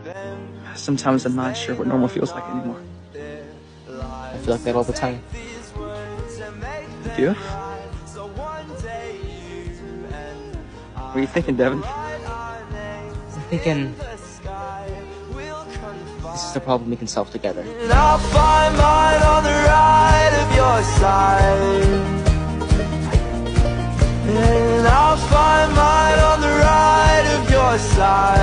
Sometimes I'm not sure what normal feels like anymore. I feel like that all the time. Do you? What are you thinking, Devin? I'm thinking this is a problem we can solve together. And I'll find mine on the right of your side. And I'll find mine on the right of your side.